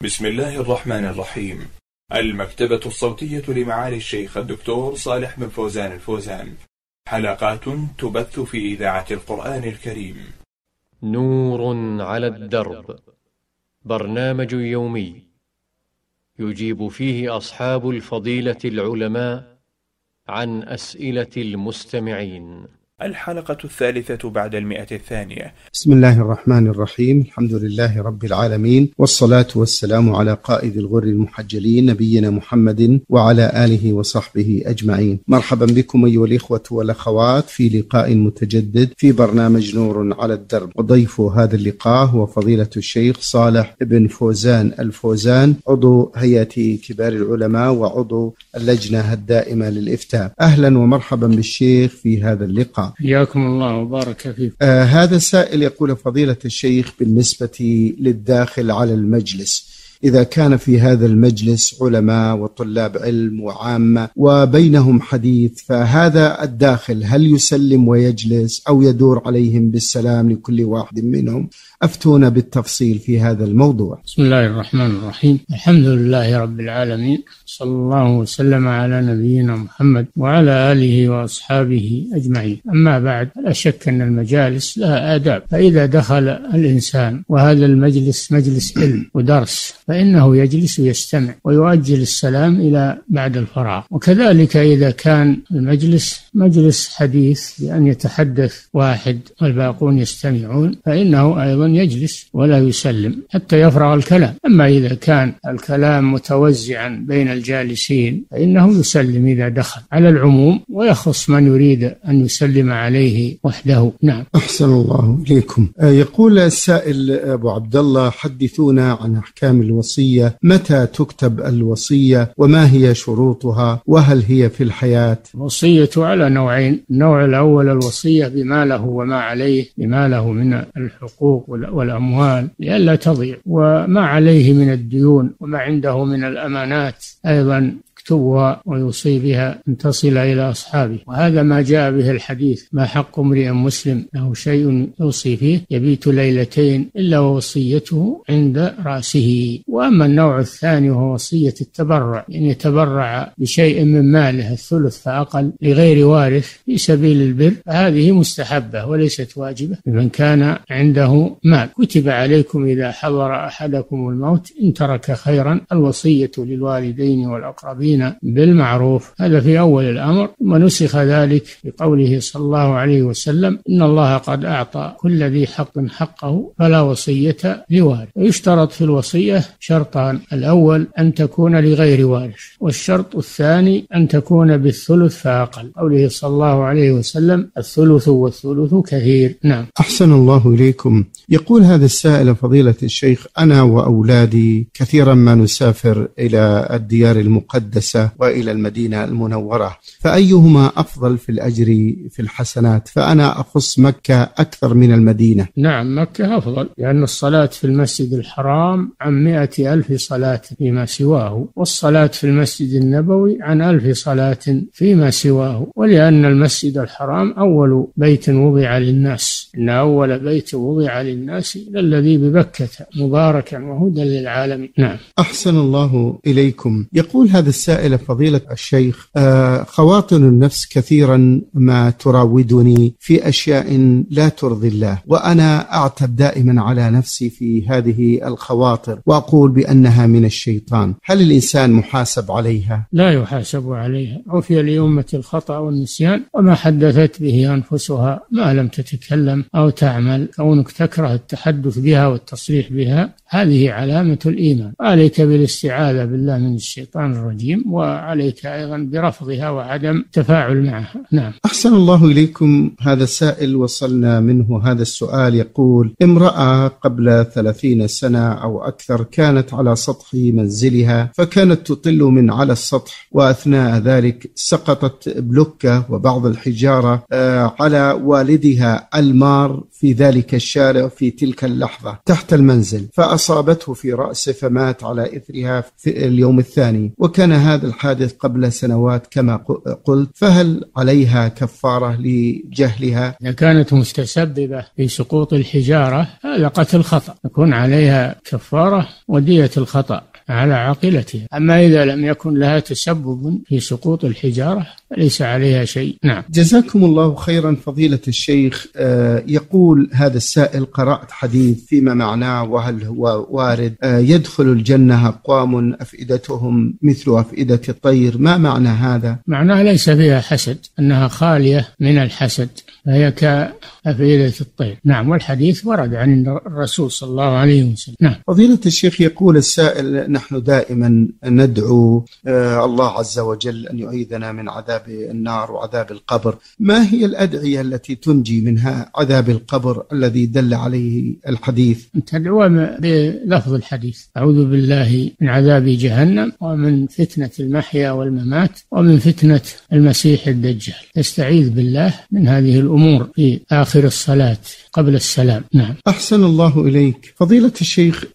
بسم الله الرحمن الرحيم. المكتبة الصوتية لمعالي الشيخ الدكتور صالح بن فوزان الفوزان، حلقات تبث في إذاعة القرآن الكريم. نور على الدرب، برنامج يومي يجيب فيه أصحاب الفضيلة العلماء عن أسئلة المستمعين. الحلقة 3 بعد 100. بسم الله الرحمن الرحيم. الحمد لله رب العالمين، والصلاة والسلام على قائد الغر المحجلين نبينا محمد وعلى آله وصحبه أجمعين. مرحبا بكم أيها الإخوة والأخوات في لقاء متجدد في برنامج نور على الدرب، وضيف هذا اللقاء هو فضيلة الشيخ صالح بن فوزان الفوزان، عضو هيئة كبار العلماء وعضو اللجنة الدائمة للإفتاء. أهلا ومرحبا بالشيخ في هذا اللقاء. حياكم الله وبارك فيكم. هذا سائل يقول: فضيلة الشيخ، بالنسبة للداخل على المجلس، إذا كان في هذا المجلس علماء وطلاب علم وعامة وبينهم حديث، فهذا الداخل هل يسلم ويجلس أو يدور عليهم بالسلام لكل واحد منهم؟ أفتونا بالتفصيل في هذا الموضوع. بسم الله الرحمن الرحيم. الحمد لله رب العالمين، صلى الله وسلم على نبينا محمد وعلى آله وأصحابه أجمعين. أما بعد، لا شك أن المجالس لها آداب، فإذا دخل الإنسان وهذا المجلس مجلس علم ودرس فإنه يجلس ويستمع ويؤجل السلام إلى بعد الفراغ. وكذلك إذا كان المجلس مجلس حديث بأن يتحدث واحد والباقون يستمعون فإنه أيضا يجلس ولا يسلم حتى يفرغ الكلام. أما إذا كان الكلام متوزعا بين الجالسين فإنه يسلم إذا دخل على العموم، ويخص من يريد أن يسلم عليه وحده. نعم. أحسن الله إليكم. يقول السائل أبو عبد الله: حدثونا عن أحكام الوصية، متى تكتب الوصية وما هي شروطها وهل هي في الحياة؟ الوصية على نوعين: النوع الأول الوصية بما له وما عليه، بما له من الحقوق والأموال لئلا تضيع، وما عليه من الديون وما عنده من الأمانات أيضا يكتبها ويوصي بها أن تصل إلى أصحابه. وهذا ما جاء به الحديث: ما حق امرئ مسلم له شيء يوصي فيه يبيت ليلتين إلا ووصيته عند رأسه. وأما النوع الثاني وهو وصية التبرع، يعني يتبرع بشيء من ماله الثلث فأقل لغير وارث في سبيل البر، فهذه مستحبة وليست واجبة لمن كان عنده مال. كتب عليكم إذا حضر أحدكم الموت إن ترك خيرا الوصية للوالدين والأقربين بالمعروف. هذا في أول الأمر، ثم نسخ ذلك بقوله صلى الله عليه وسلم: إن الله قد أعطى كل ذي حق حقه فلا وصية لوارث. ويشترط في الوصية شرطان: الأول أن تكون لغير وارث، والشرط الثاني أن تكون بالثلث فأقل، قوله صلى الله عليه وسلم: الثلث والثلث كثير. نعم. أحسن الله إليكم. يقول هذا السائل: فضيلة الشيخ، أنا وأولادي كثيرا ما نسافر إلى الديار المقدسة وإلى المدينة المنورة، فأيهما أفضل في الأجر في الحسنات؟ فأنا أخص مكة أكثر من المدينة. نعم، مكة أفضل، لأن الصلاة في المسجد الحرام عن 100,000 صلاة فيما سواه، والصلاة في المسجد النبوي عن 1000 صلاة فيما سواه. ولأن المسجد الحرام أول بيت وضع للناس، إن أول بيت وضع للناس الذي ببكة مباركا وهدى للعالمين. نعم. أحسن الله إليكم. يقول هذا السائل: فضيلة الشيخ، خواطر النفس كثيرا ما تراودني في أشياء لا ترضي الله، وأنا أعتب دائما على نفسي في هذه الخواطر وأقول بأنها من الشيطان. هل الإنسان محاسب عليها؟ لا يحاسب عليها. عفي لأمة الخطأ والنسيان وما حدثت به أنفسها ما لم تتكلم أو تعمل. كونك تكره التحدث بها والتصريح بها هذه علامة الإيمان. عليك بالاستعاذة بالله من الشيطان الرجيم، وعليك أيضا برفضها وعدم تفاعل معها. نعم. أحسن الله إليكم. هذا السائل وصلنا منه هذا السؤال، يقول: امرأة قبل 30 سنة أو أكثر كانت على سطح منزلها، فكانت تطل من على السطح، وأثناء ذلك سقطت بلوكة وبعض الحجارة على والدها المار في ذلك الشارع في تلك اللحظة تحت المنزل، فأصابته في رأسه فمات على إثرها في اليوم الثاني. وكان هذا هذا الحادث قبل سنوات كما قلت، فهل عليها كفارة لجهلها؟ إذا كانت متسببة في سقوط الحجارة هذا قتل خطأ، يكون عليها كفارة ودية الخطأ على عاقلتها. أما إذا لم يكن لها تسبب في سقوط الحجارة فليس عليها شيء. نعم. جزاكم الله خيرا فضيلة الشيخ. يقول هذا السائل: قرأت حديث فيما معناه وهل هو وارد يدخل الجنة أقوام أفئدتهم مثل أفئدة الطير، ما معنى هذا؟ معناه ليس فيها حسد، أنها خالية من الحسد، فهي كأفئدة الطير. نعم. والحديث ورد عن الرسول صلى الله عليه وسلم. نعم. فضيلة الشيخ، يقول السائل: نحن دائما ندعو الله عز وجل أن يعيذنا من عذاب النار وعذاب القبر، ما هي الأدعية التي تنجي منها عذاب القبر الذي دل عليه الحديث؟ تدعو بلفظ الحديث: أعوذ بالله من عذاب جهنم ومن فتنة المحيا والممات ومن فتنة المسيح الدجال. تستعيذ بالله من هذه الأمور في آخر الصلاة قبل السلام. نعم. أحسن الله إليك فضيلة الشيخ.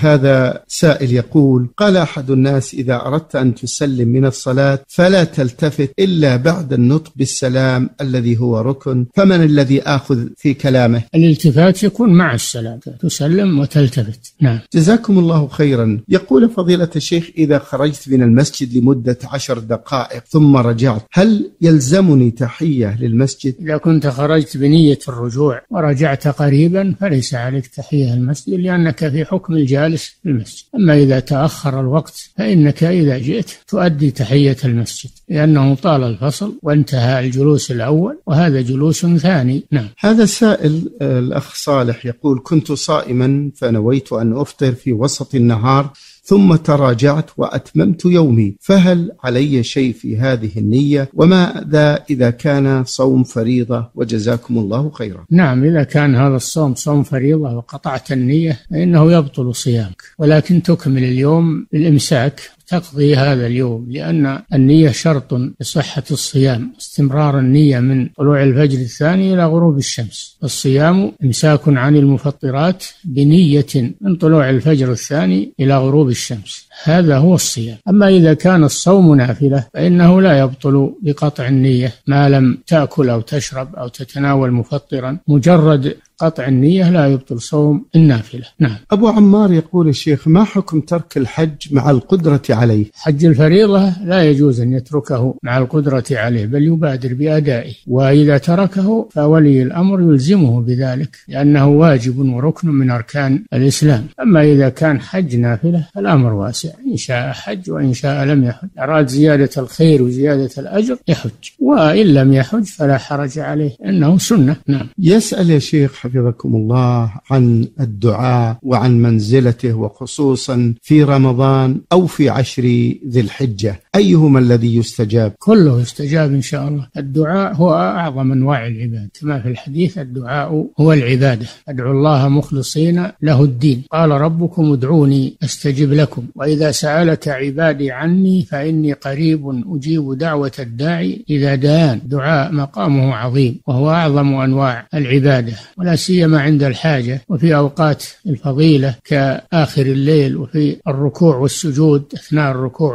هذا سائل يقول: قال أحد الناس: إذا أردت أن تسلم من الصلاة فلا تلتفت إلا بعد النطق بالسلام الذي هو ركن، فمن الذي آخذ في كلامه؟ الالتفات يكون مع السلام، تسلم وتلتفت. نعم. جزاكم الله خيرا. يقول فضيلة الشيخ: إذا خرجت من المسجد لمدة 10 دقائق ثم رجعت هل يلزمني تحية للمسجد؟ إذا كنت خرجت بنية الرجوع ورجعت قريبا فليس عليك تحية المسجد، لأنك في حكم الجالس في المسجد. أما إذا تأخر الوقت فإنك إذا جئت تؤدي تحية المسجد، لأنه طال الفصل وانتهى الجلوس الأول وهذا جلوس ثاني. نعم. هذا السائل الأخ صالح يقول: كنت صائما فنويت أن أفطر في وسط النهار ثم تراجعت وأتممت يومي، فهل علي شيء في هذه النية؟ وماذا إذا كان صوم فريضة؟ وجزاكم الله خيرا. نعم. إذا كان هذا الصوم صوم فريضة وقطعت النية فإنه يبطل صيامك، ولكن تكمل اليوم بالإمساك تقضي هذا اليوم، لأن النية شرط لصحة الصيام، استمرار النية من طلوع الفجر الثاني إلى غروب الشمس. الصيام إمساك عن المفطرات بنية من طلوع الفجر الثاني إلى غروب الشمس، هذا هو الصيام. أما إذا كان الصوم نافلة فإنه لا يبطل بقطع النية ما لم تأكل أو تشرب أو تتناول مفطرا، مجرد قطع النية لا يبطل صوم النافلة. نعم. أبو عمار يقول: الشيخ، ما حكم ترك الحج مع القدرة عليه؟ حج الفريضة لا يجوز أن يتركه مع القدرة عليه، بل يبادر بأدائه، وإذا تركه فولي الأمر يلزمه بذلك، لأنه واجب وركن من أركان الإسلام. أما إذا كان حج نافلة فالأمر واسع، إن شاء حج وإن شاء لم يحج، أراد زيادة الخير وزيادة الأجر يحج، وإن لم يحج فلا حرج عليه، إنه سنة. نعم. يسأل يا شيخ حفظكم الله عن الدعاء وعن منزلته، وخصوصا في رمضان أو في 10 ذي الحجة، أيهما الذي يستجاب؟ كله يستجاب إن شاء الله. الدعاء هو أعظم أنواع العباد، كما في الحديث: الدعاء هو العبادة، ادعوا الله مخلصين له الدين، قال ربكم ادعوني أستجب لكم، وإذا سألك عبادي عني فإني قريب أجيب دعوة الداعي إذا دعان. دعاء مقامه عظيم وهو أعظم أنواع العبادة، ولا سيما عند الحاجة، وفي أوقات الفضيلة كآخر الليل، وفي الركوع والسجود، أثناء الركوع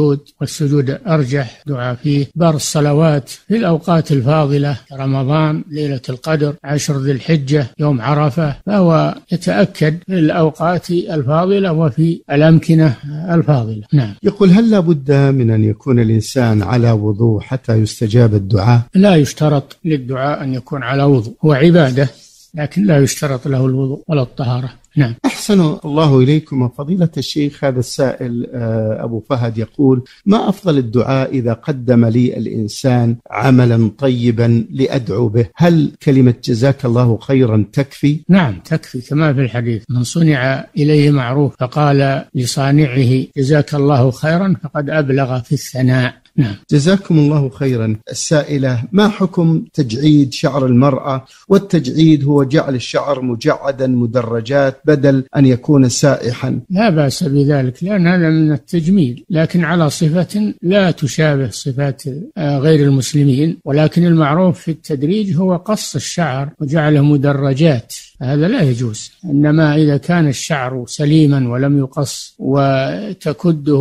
والسجود أرجح دعاء فيه، بار الصلوات في الأوقات الفاضلة كرمضان، ليلة القدر، 10 ذي الحجة، يوم عرفة، فهو يتأكد في الأوقات الفاضلة وفي الأمكنة الفاضلة. نعم. يقول: هل لا بد من أن يكون الإنسان على وضوء حتى يستجاب الدعاء؟ لا يشترط للدعاء أن يكون على وضوء، هو عبادة لكن لا يشترط له الوضوء ولا الطهارة. نعم. أحسن الله إليكم فضيلة الشيخ. هذا السائل أبو فهد يقول: ما أفضل الدعاء إذا قدم لي الإنسان عملا طيبا لأدعو به؟ هل كلمة جزاك الله خيرا تكفي؟ نعم تكفي، كما في الحديث: من صنع إليه معروف فقال لصانعه جزاك الله خيرا فقد أبلغ في الثناء. نعم. جزاكم الله خيرا. السائلة: ما حكم تجعيد شعر المرأة؟ والتجعيد هو جعل الشعر مجعدا مدرجات بدل أن يكون سائحا. لا بأس بذلك، لأن هذا من التجميل، لكن على صفة لا تشابه صفات غير المسلمين. ولكن المعروف في التدريج هو قص الشعر وجعله مدرجات، هذا لا يجوز. إنما إذا كان الشعر سليما ولم يقص وتكده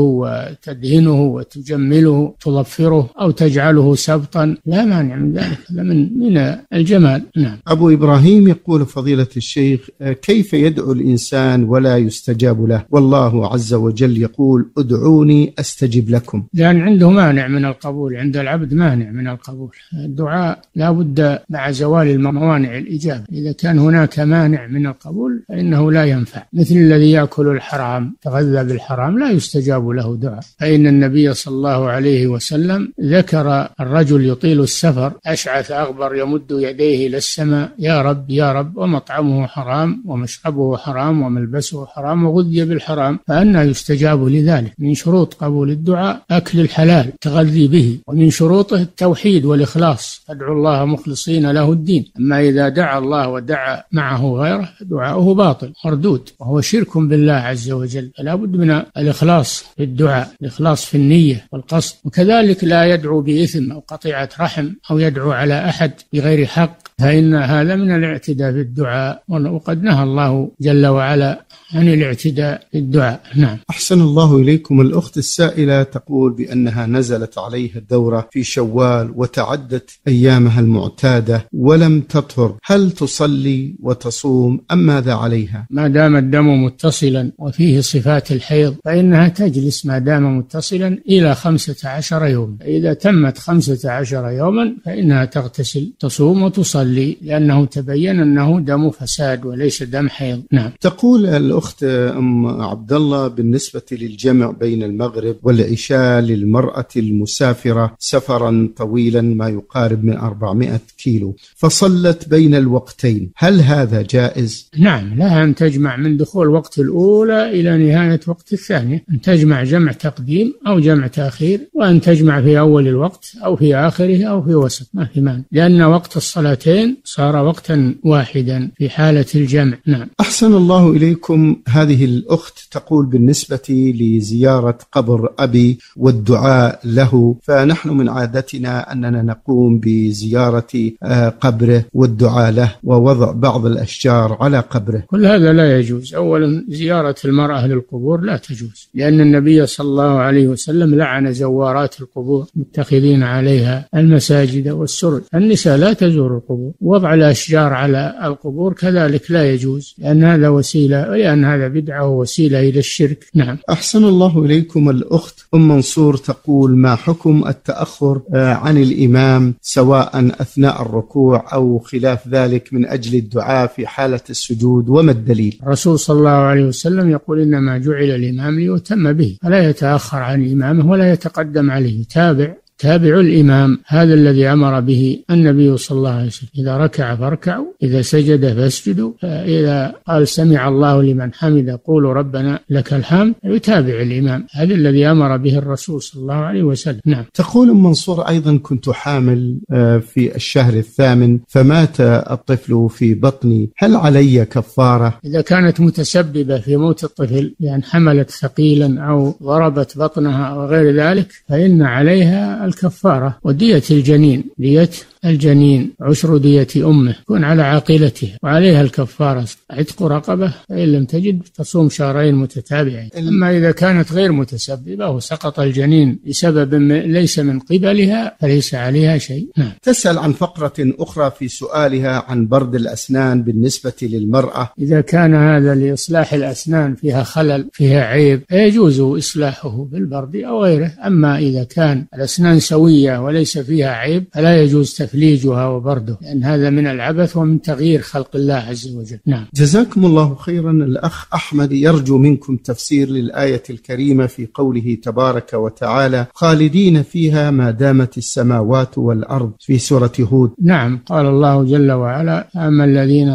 وتدهنه وتجمله تضفره أو تجعله سبطا لا مانع من ذلك، هذا من الجمال. نعم. أبو إبراهيم يقول: فضيلة الشيخ، كيف يدعو الإنسان ولا يستجاب له؟ والله عز وجل يقول: ادعوني أستجب لكم. لأن عنده مانع من القبول، عند العبد مانع من القبول. الدعاء لا بد مع زوال الموانع الإجابة. إذا كان هناك مانع من القبول فإنه لا ينفع، مثل الذي يأكل الحرام تغذى بالحرام لا يستجاب له دعاء. فإن النبي صلى الله عليه وسلم ذكر الرجل يطيل السفر أشعث أغبر يمد يديه إلى السماء: يا رب يا رب، ومطعمه حرام ومشربه حرام وملبسه حرام وغذي بالحرام، فأنى يستجاب لذلك. من شروط قبول الدعاء أكل الحلال تغذي به، ومن شروطه التوحيد والإخلاص، أدعو الله مخلصين له الدين. أما إذا دعا الله ودعا معه غيره دعاؤه باطل مردود وهو شرك بالله عز وجل. فلا بد من الإخلاص في الدعاء، الإخلاص في النية والقصد. وكذلك لا يدعو بإثم أو قطيعة رحم أو يدعو على أحد بغير حق، فإن هذا من الاعتداء في الدعاء، وقد نهى الله جل وعلا عن الاعتداء في الدعاء. نعم. أحسن الله إليكم. الأخت السائلة تقول بأنها نزلت عليها الدورة في شوال وتعدت أيامها المعتادة ولم تطهر، هل تصلي وتصوم أم ماذا عليها؟ ما دام الدم متصلا وفيه صفات الحيض فإنها تجلس ما دام متصلا إلى 15 يوم. إذا تمت 15 يوما فإنها تغتسل، تصوم وتصلي، لأنه تبين أنه دم فساد وليس دم حيض. نعم. تقول الأخت أم عبد الله: بالنسبة للجمع بين المغرب والعشاء للمرأة المسافرة سفرا طويلا ما يقارب من 400 كيلو، فصلت بين الوقتين، هل هذا جائز؟ نعم، لها أن تجمع من دخول وقت الأولى إلى نهاية وقت الثانية، أن تجمع جمع تقديم أو جمع تأخير، وأن تجمع في أول الوقت أو في آخره أو في وسط، ما في مانع، لأن وقت الصلاتين صار وقتا واحدا في حالة الجمع. نعم. أحسن الله إليكم. هذه الأخت تقول: بالنسبة لزيارة قبر أبي والدعاء له، فنحن من عادتنا أننا نقوم بزيارة قبره والدعاء له ووضع بعض الأشجار على قبره. كل هذا لا يجوز. أولا زيارة المرأة للقبور لا تجوز، لأن النبي صلى الله عليه وسلم لعن زوارات القبور متخذين عليها المساجد والسرج. النساء لا تزور القبور. وضع الأشجار على القبور كذلك لا يجوز، لأن هذا وسيلة، لأن هذا بدعة ووسيلة إلى الشرك. نعم. أحسن الله إليكم. الأخت أم منصور تقول: ما حكم التأخر عن الإمام سواء أثناء الركوع أو خلاف ذلك من أجل الدعاء في حالة السجود، وما الدليل؟ الرسول صلى الله عليه وسلم يقول: إنما جعل الإمام ليؤتم به، فلا يتأخر عن إمامه ولا يتقدم عليه، تابع الإمام، هذا الذي أمر به النبي صلى الله عليه وسلم. إذا ركع فاركعوا، إذا سجد فاسجدوا، إذا قال سمع الله لمن حمد قولوا ربنا لك الحمد، يتابع الإمام، هذا الذي أمر به الرسول صلى الله عليه وسلم. نعم. تقول أم منصور أيضا: كنت حامل في الشهر الثامن فمات الطفل في بطني، هل علي كفارة؟ إذا كانت متسببة في موت الطفل لأن حملت ثقيلا أو ضربت بطنها أو غير ذلك فإن عليها الكفارة ودية الجنين، دية الجنين عشر دية أمه، يكون على عاقلتها، وعليها الكفارة عتق رقبة، فإن لم تجد تصوم شهرين متتابعين. أما إذا كانت غير متسببة وسقط الجنين بسبب ليس من قبلها فليس عليها شيء. نعم. تسأل عن فقرة أخرى في سؤالها عن برد الأسنان بالنسبة للمرأة. إذا كان هذا لإصلاح الأسنان فيها خلل فيها عيب يجوز إصلاحه بالبرد أو غيره. أما إذا كان الأسنان سوية وليس فيها عيب فلا يجوز تفليجها وبرده، لأن هذا من العبث ومن تغيير خلق الله عز وجل. نعم. جزاكم الله خيرا. الأخ أحمد يرجو منكم تفسير للآية الكريمة في قوله تبارك وتعالى: خالدين فيها ما دامت السماوات والأرض، في سورة هود. نعم. قال الله جل وعلا: أما الذين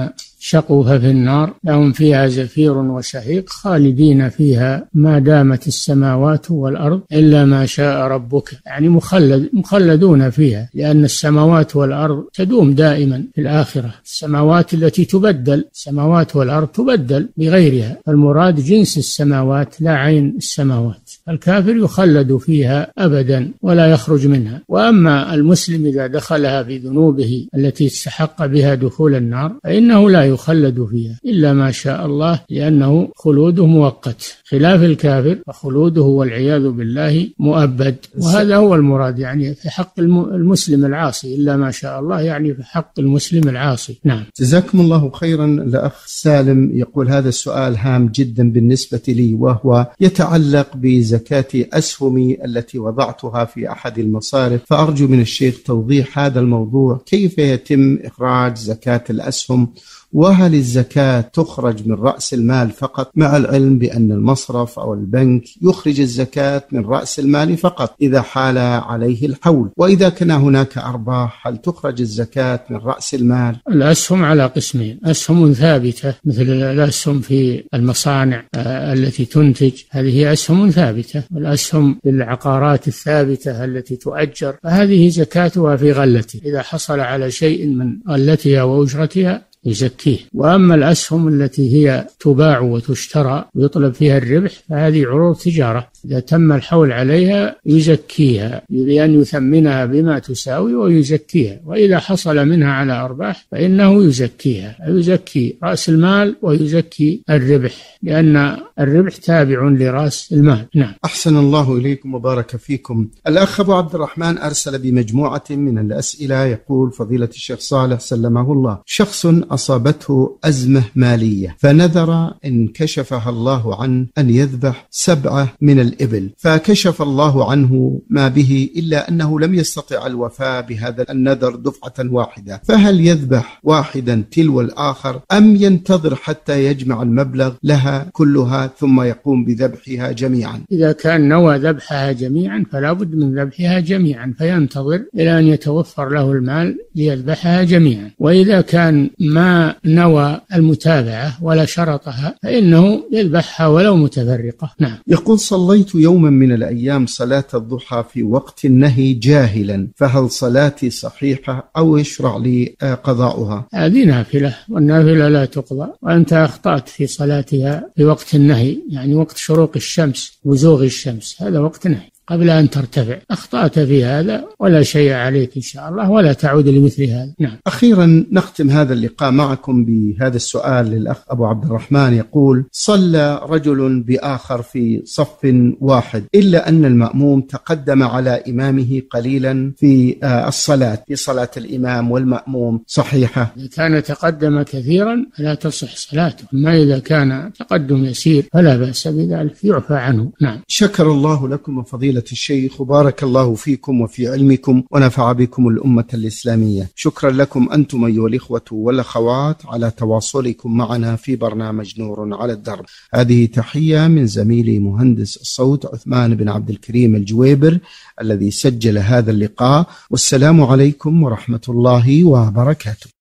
شقوا ففي النار لهم فيها زفير وشهيق خالدين فيها ما دامت السماوات والأرض إلا ما شاء ربك، يعني مخلدون فيها، لأن السماوات والأرض تدوم دائما في الآخرة. السماوات التي تبدل، السماوات والأرض تبدل بغيرها، المراد جنس السماوات لا عين السماوات. الكافر يخلد فيها أبدا ولا يخرج منها. وأما المسلم إذا دخلها بذنوبه التي استحق بها دخول النار فإنه لا يخلد فيها إلا ما شاء الله، لأنه خلوده مؤقت، خلاف الكافر فخلوده والعياذ بالله مؤبد. وهذا هو المراد، يعني في حق المسلم العاصي إلا ما شاء الله، يعني في حق المسلم العاصي. نعم. جزاكم الله خيرا. الأخ سالم يقول هذا السؤال هام جدا بالنسبة لي، وهو يتعلق بزكاة أسهمي التي وضعتها في أحد المصارف، فأرجو من الشيخ توضيح هذا الموضوع، كيف يتم إخراج زكاة الأسهم؟ وهل الزكاة تخرج من رأس المال فقط، مع العلم بأن المصرف أو البنك يخرج الزكاة من رأس المال فقط إذا حال عليه الحول، وإذا كان هناك أرباح هل تخرج الزكاة من رأس المال؟ الأسهم على قسمين: أسهم ثابتة مثل الأسهم في المصانع التي تنتج، هذه هي أسهم ثابتة، والأسهم في العقارات الثابتة التي تؤجر فهذه زكاتها في غلته، إذا حصل على شيء من غلتها وأجرتها يزكيه. وأما الأسهم التي هي تباع وتشترى ويطلب فيها الربح فهذه عروض تجارة، إذا تم الحول عليها يزكيها بأن يثمنها بما تساوي ويزكيها، وإذا حصل منها على أرباح فإنه يزكيها، يزكي رأس المال ويزكي الربح، لأن الربح تابع لرأس المال. نعم. أحسن الله إليكم وبارك فيكم. الأخ أبو عبد الرحمن أرسل بمجموعة من الأسئلة، يقول: فضيلة الشيخ صالح سلمه الله، شخص أصابته أزمة مالية فنذر إن كشفها الله عنه أن يذبح 7 من الإبل، فكشف الله عنه ما به إلا أنه لم يستطع الوفاء بهذا النذر دفعة واحدة، فهل يذبح واحدا تلو الآخر أم ينتظر حتى يجمع المبلغ لها كلها ثم يقوم بذبحها جميعا؟ إذا كان نوى ذبحها جميعا فلا بد من ذبحها جميعا، فينتظر إلى أن يتوفر له المال ليذبحها جميعا. وإذا كان ما نوى المتابعة ولا شرطها فإنه يذبحها ولو متفرقة. نعم. يقول: صليت يوما من الأيام صلاة الضحى في وقت النهي جاهلا، فهل صلاتي صحيحة أو يشرع لي قضاؤها؟ هذه نافلة، والنافلة لا تقضى، وأنت أخطأت في صلاتها في وقت النهي، يعني وقت شروق الشمس وزوغ الشمس، هذا وقت نهي قبل أن ترتفع، أخطأت في هذا ولا شيء عليك إن شاء الله، ولا تعود لمثل هذا. نعم. أخيرا نختم هذا اللقاء معكم بهذا السؤال للأخ أبو عبد الرحمن، يقول: صلى رجل بآخر في صف واحد إلا أن المأموم تقدم على إمامه قليلا في الصلاة، في صلاة الإمام والمأموم صحيحة؟ إذا كان تقدم كثيرا لا تصح صلاته، أما إذا كان تقدم يسير فلا بأس بذلك، يعفى عنه. نعم. شكر الله لكم وفضيلة الشيخ، وبارك الله فيكم وفي علمكم ونفع بكم الأمة الإسلامية. شكرا لكم أنتم أيها الإخوة والأخوات على تواصلكم معنا في برنامج نور على الدرب. هذه تحية من زميلي مهندس الصوت عثمان بن عبد الكريم الجويبر الذي سجل هذا اللقاء، والسلام عليكم ورحمة الله وبركاته.